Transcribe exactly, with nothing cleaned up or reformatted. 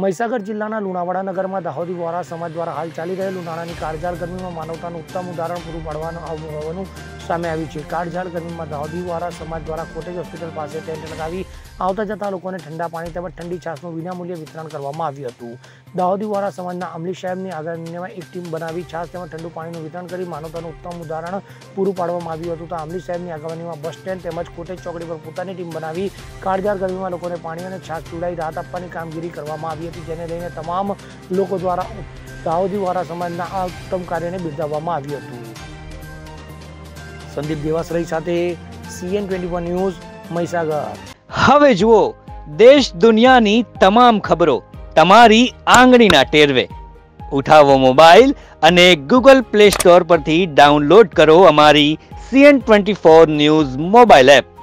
મહીસાગર જિલ્લાના લુણાવાડા નગરમાં દાહોદી વોરા સમાજ દ્વારા હાલ ચાલી રહેલ ઉનાળાની કાળઝાળ ગરમીમાં માનવતાનું ઉત્તમ ઉદાહરણ પૂરું પાડવાનું હોવાનું સામે આવ્યું છે। કાળઝાળ ગરમીમાં દાહોદી વોરા સમાજ દ્વારા કોટેજ હોસ્પિટલ પાસે ટેન્ટ લગાવી આવતા જતા લોકોને ઠંડા પાણી તેમજ ઠંડી છાશનું વિનામૂલ્યે વિતરણ કરવામાં આવ્યું હતું। દાહોદી વોરા સમાજના અમલી સાહેબની આગેવાનીમાં એક ટીમ બનાવી છાશ તેમજ ઠંડુ પાણીનું વિતરણ કરી માનવતાનું ઉત્તમ ઉદાહરણ પૂરું પાડવામાં આવ્યું હતું। તો અમલી સાહેબની આગેવાનીમાં બસ સ્ટેન્ડ તેમજ કોટેજ ચોકડી પર પોતાની ટીમ બનાવી કાળઝાળ ગરમીમાં લોકોને પાણી અને છાશ પીવડાવી રાહત આપવાની કામગીરી કરવામાં આવી હતી, જેને લઈને તમામ લોકો દ્વારા દાહોદી વોરા સમાજના આ ઉત્તમ કાર્યને બિરદાવવામાં આવ્યું હતું। સંદીપ દેવાસરી સાથે CN twenty one news Mahisagar. હવે જુઓ દેશ દુનિયાની તમામ ખબરો તમારી આંગળીના ટેરવે। ઉઠાવો મોબાઈલ અને ગૂગલ પ્લે સ્ટોર પરથી ડાઉનલોડ કરો અમારી CN twenty four news mobile app.